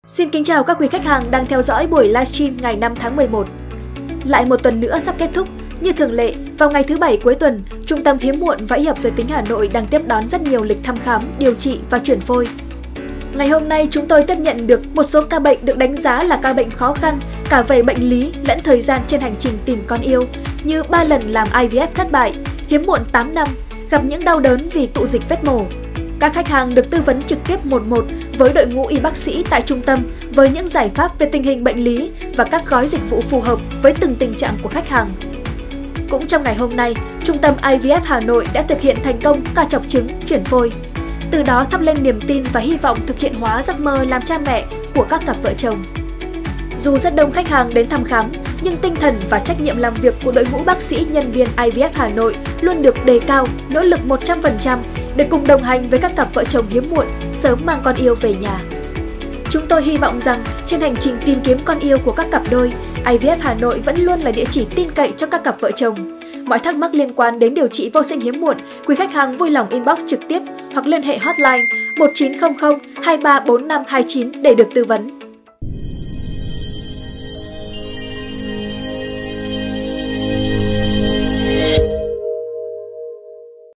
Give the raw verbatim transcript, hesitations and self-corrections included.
Xin kính chào các quý khách hàng đang theo dõi buổi livestream ngày năm tháng mười một. Lại một tuần nữa sắp kết thúc. Như thường lệ, vào ngày thứ Bảy cuối tuần, Trung tâm Hiếm muộn và Y học giới tính Hà Nội đang tiếp đón rất nhiều lịch thăm khám, điều trị và chuyển phôi. Ngày hôm nay, chúng tôi tiếp nhận được một số ca bệnh được đánh giá là ca bệnh khó khăn cả về bệnh lý lẫn thời gian trên hành trình tìm con yêu, như ba lần làm I V F thất bại, hiếm muộn tám năm, gặp những đau đớn vì tụ dịch vết mổ. Các khách hàng được tư vấn trực tiếp một một với đội ngũ y bác sĩ tại trung tâm với những giải pháp về tình hình bệnh lý và các gói dịch vụ phù hợp với từng tình trạng của khách hàng. Cũng trong ngày hôm nay, Trung tâm I V F Hà Nội đã thực hiện thành công ca chọc trứng, chuyển phôi. Từ đó thắp lên niềm tin và hy vọng thực hiện hóa giấc mơ làm cha mẹ của các cặp vợ chồng. Dù rất đông khách hàng đến thăm khám, nhưng tinh thần và trách nhiệm làm việc của đội ngũ bác sĩ nhân viên I V F Hà Nội luôn được đề cao, nỗ lực một trăm phần trăm để cùng đồng hành với các cặp vợ chồng hiếm muộn sớm mang con yêu về nhà. Chúng tôi hy vọng rằng trên hành trình tìm kiếm con yêu của các cặp đôi, I V F Hà Nội vẫn luôn là địa chỉ tin cậy cho các cặp vợ chồng. Mọi thắc mắc liên quan đến điều trị vô sinh hiếm muộn, quý khách hàng vui lòng inbox trực tiếp hoặc liên hệ hotline một chín không không hai ba bốn năm hai chín để được tư vấn.